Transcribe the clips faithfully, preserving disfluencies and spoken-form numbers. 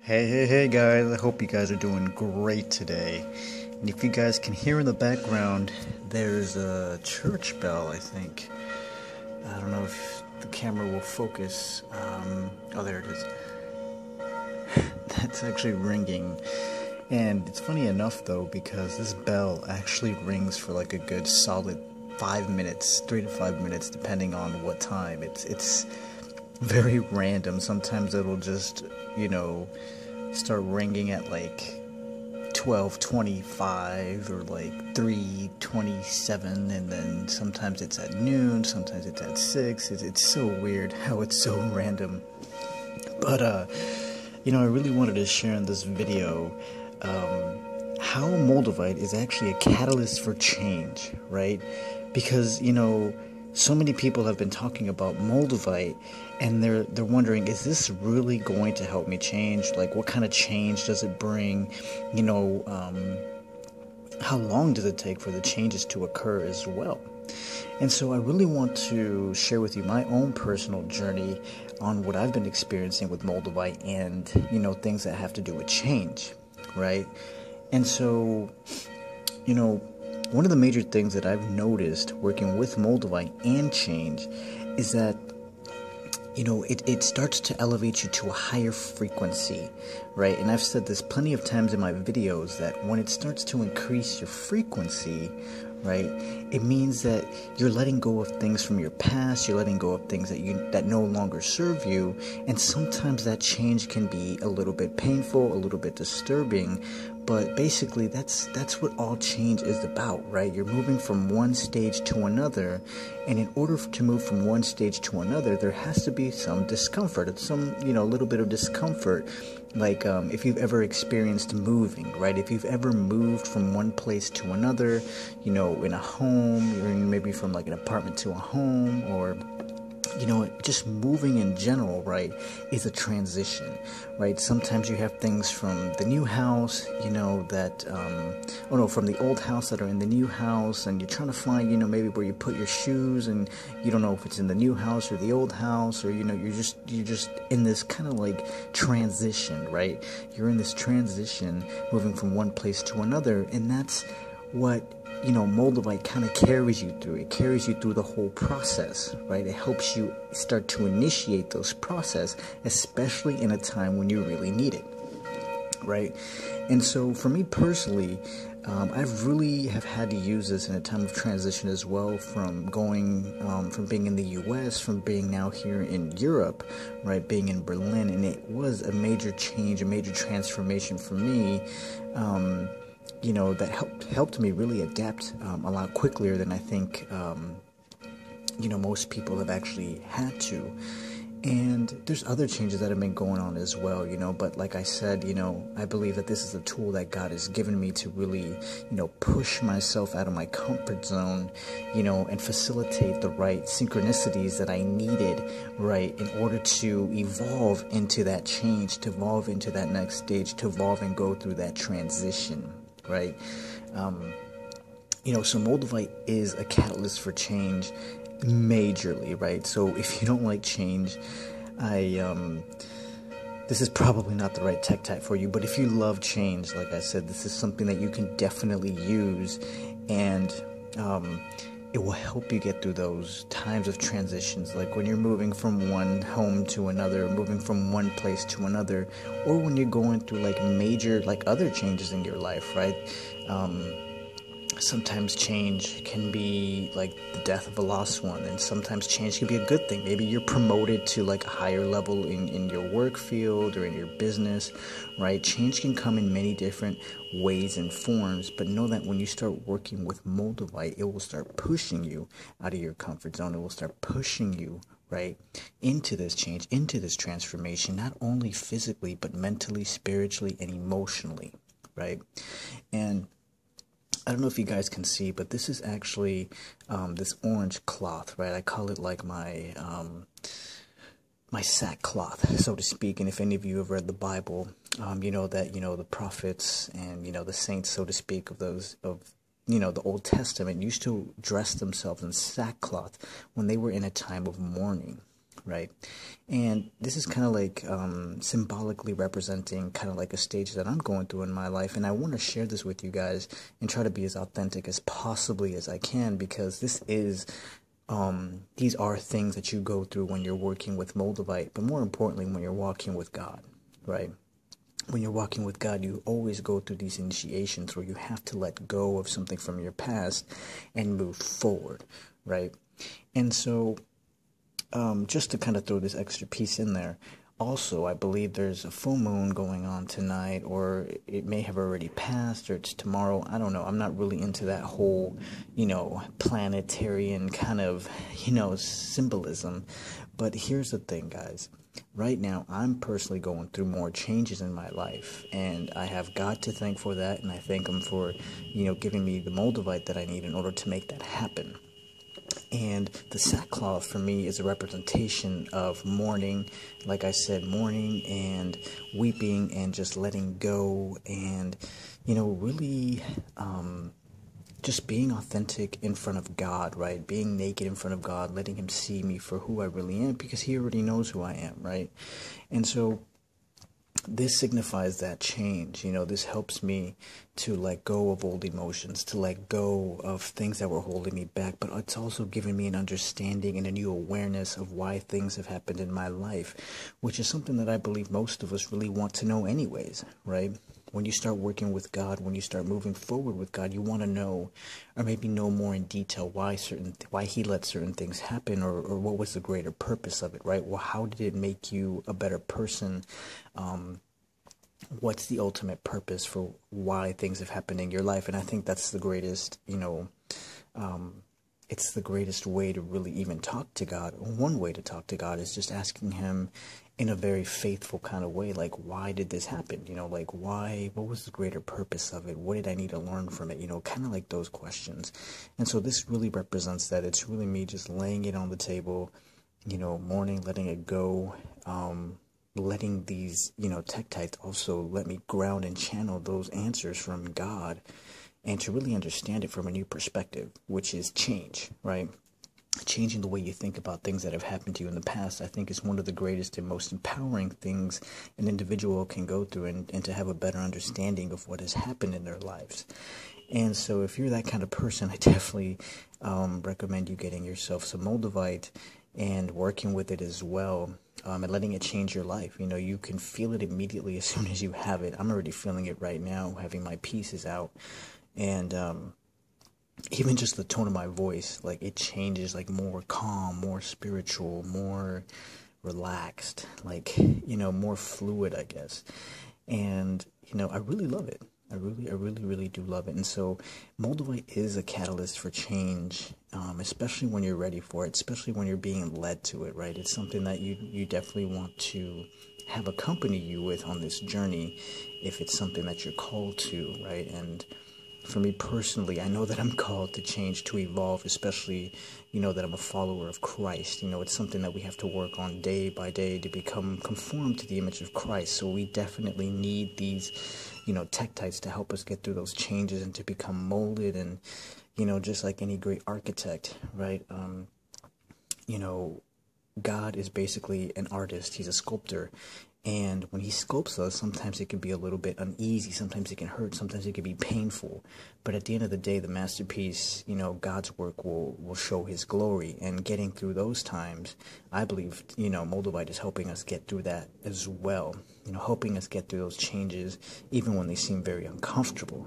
Hey, hey, hey guys, I hope you guys are doing great today. And if you guys can hear in the background, there's a church bell, I think. I don't know if the camera will focus. Um, oh, there it is. That's actually ringing. And it's funny enough though, because this bell actually rings for like a good solid five minutes, three to five minutes, depending on what time. It's, it's very random. Sometimes it'll just, you know, start ringing at like twelve twenty-five or like three twenty-seven, and then sometimes it's at noon, sometimes it's at six. It's, it's so weird how it's so random. But uh you know, I really wanted to share in this video um how Moldavite is actually a catalyst for change, right? Because, you know, so many people have been talking about Moldavite, and they're they're wondering, is this really going to help me change? Like, what kind of change does it bring? You know, um, how long does it take for the changes to occur as well? And so I really want to share with you my own personal journey on what I've been experiencing with Moldavite and, you know, things that have to do with change, right? And so, you know, one of the major things that I've noticed working with Moldavite and change is that, you know, it, it starts to elevate you to a higher frequency, right? And I've said this plenty of times in my videos that when it starts to increase your frequency, right, it means that you're letting go of things from your past, you're letting go of things that you that no longer serve you, and sometimes that change can be a little bit painful, a little bit disturbing, but basically that's that's what all change is about, right? You're moving from one stage to another, and in order to move from one stage to another, there has to be some discomfort, some, you know, little bit of discomfort. Like um, if you've ever experienced moving, right? If you've ever moved from one place to another, you know, in a home, or maybe from like an apartment to a home, or, you know, just moving in general, right, is a transition, right? Sometimes you have things from the new house, you know, that, um, oh no, from the old house that are in the new house, and you're trying to find, you know, maybe where you put your shoes, and you don't know if it's in the new house or the old house, or, you know, you're just, you're just in this kind of like transition, right? You're in this transition, moving from one place to another, and that's what, you know, Moldavite kind of carries you through. It carries you through the whole process, right? It helps you start to initiate those process, especially in a time when you really need it, right? And so for me personally, um, I've really have had to use this in a time of transition as well, from going, um, from being in the U S, from being now here in Europe, right, being in Berlin, and it was a major change, a major transformation for me, um, you know, that helped helped me really adapt um, a lot quicker than I think, um, you know, most people have actually had to. And there's other changes that have been going on as well, you know, but like I said, you know, I believe that this is a tool that God has given me to really, you know, push myself out of my comfort zone, you know, and facilitate the right synchronicities that I needed, right, in order to evolve into that change, to evolve into that next stage, to evolve and go through that transition. Right, um, you know, so Moldavite is a catalyst for change, majorly, right? So if you don't like change, I, um, this is probably not the right tech type for you, but if you love change, like I said, this is something that you can definitely use, and, um, it will help you get through those times of transitions, like when you're moving from one home to another, moving from one place to another, or when you're going through like major, like other changes in your life, right? Um, sometimes change can be like the death of a lost one, and sometimes change can be a good thing. Maybe you're promoted to like a higher level in, in your work field or in your business, right? Change can come in many different ways and forms, but know that when you start working with Moldavite, it will start pushing you out of your comfort zone. It will start pushing you, right, into this change, into this transformation, not only physically, but mentally, spiritually, and emotionally, right? And I don't know if you guys can see, but this is actually um, this orange cloth, right? I call it like my um, my sackcloth, so to speak. And if any of you have read the Bible, um, you know that, you know, the prophets and, you know, the saints, so to speak, of those of you know the Old Testament used to dress themselves in sackcloth when they were in a time of mourning, right? And this is kind of like um, symbolically representing kind of like a stage that I'm going through in my life, and I want to share this with you guys and try to be as authentic as possibly as I can, because this is um, these are things that you go through when you're working with Moldavite, but more importantly when you're walking with God, right? When you're walking with God, you always go through these initiations where you have to let go of something from your past and move forward, right? And so Um, just to kind of throw this extra piece in there, also, I believe there's a full moon going on tonight, or it may have already passed, or it's tomorrow. I don't know. I'm not really into that whole, you know, planetarian kind of, you know, symbolism. But here's the thing, guys. Right now, I'm personally going through more changes in my life, and I have God to thank for that, and I thank Him for, you know, giving me the Moldavite that I need in order to make that happen. And the sackcloth for me is a representation of mourning, like I said, mourning and weeping and just letting go and, you know, really um, just being authentic in front of God, right? Being naked in front of God, letting Him see me for who I really am, because He already knows who I am, right? And so this signifies that change. You know, this helps me to let go of old emotions, to let go of things that were holding me back, but it's also giving me an understanding and a new awareness of why things have happened in my life, which is something that I believe most of us really want to know anyways, right? When you start working with God, when you start moving forward with God, you want to know, or maybe know more in detail why certain, why He let certain things happen, or, or what was the greater purpose of it, right? Well, how did it make you a better person? Um, what's the ultimate purpose for why things have happened in your life? And I think that's the greatest, you know, um, it's the greatest way to really even talk to God. One way to talk to God is just asking Him in a very faithful kind of way, like, why did this happen? You know, like, why, what was the greater purpose of it? What did I need to learn from it? You know, kind of like those questions. And so this really represents that. It's really me just laying it on the table, you know, mourning, letting it go, um, letting these, you know, tektites also let me ground and channel those answers from God, and to really understand it from a new perspective, which is change, right? Changing the way you think about things that have happened to you in the past, I think, is one of the greatest and most empowering things an individual can go through, and, and to have a better understanding of what has happened in their lives. And so if you're that kind of person, I definitely um, recommend you getting yourself some Moldavite and working with it as well, um, and letting it change your life. You know, you can feel it immediately as soon as you have it. I'm already feeling it right now, having my pieces out. And um, even just the tone of my voice, like, it changes, like, more calm, more spiritual, more relaxed, like, you know, more fluid, I guess. And, you know, I really love it. I really, I really, really do love it. And so Moldavite is a catalyst for change, um, especially when you're ready for it, especially when you're being led to it, right? It's something that you, you definitely want to have accompany you with on this journey, if it's something that you're called to, right? And for me personally, I know that I'm called to change, to evolve, especially, you know, that I'm a follower of Christ. You know, it's something that we have to work on day by day to become conformed to the image of Christ. So we definitely need these, you know, tektites to help us get through those changes and to become molded. And, you know, just like any great architect, right? Um, you know, God is basically an artist. He's a sculptor. And when He sculpts us, sometimes it can be a little bit uneasy. Sometimes it can hurt. Sometimes it can be painful. But at the end of the day, the masterpiece, you know, God's work will, will show His glory. And getting through those times, I believe, you know, Moldavite is helping us get through that as well. You know, helping us get through those changes, even when they seem very uncomfortable.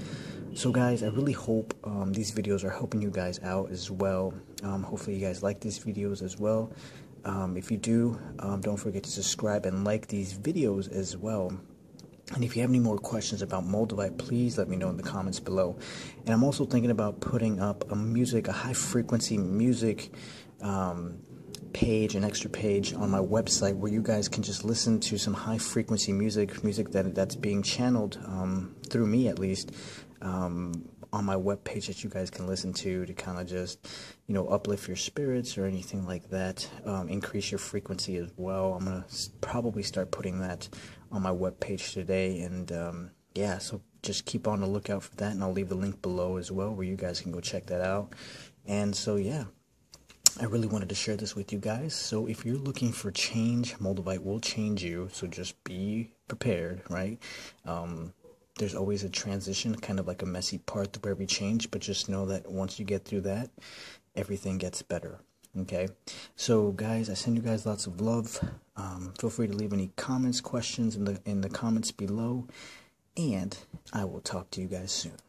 So guys, I really hope um, these videos are helping you guys out as well. Um, hopefully you guys like these videos as well. Um, if you do, um, don't forget to subscribe and like these videos as well. And if you have any more questions about Moldavite, please let me know in the comments below. And I'm also thinking about putting up a music, a high-frequency music um, page, an extra page on my website where you guys can just listen to some high-frequency music, music that that's being channeled um, through me at least, um, on my webpage that you guys can listen to to kind of just, you know, uplift your spirits or anything like that, um, increase your frequency as well. I'm going to probably start putting that on my webpage today, and um, yeah, so just keep on the lookout for that, and I'll leave the link below as well where you guys can go check that out. And so, yeah. I really wanted to share this with you guys. So if you're looking for change, Moldavite will change you. So just be prepared, right? Um, there's always a transition, kind of like a messy part through every change, but just know that once you get through that, everything gets better. Okay, so guys, I send you guys lots of love. Um, feel free to leave any comments, questions in the in the comments below, and I will talk to you guys soon.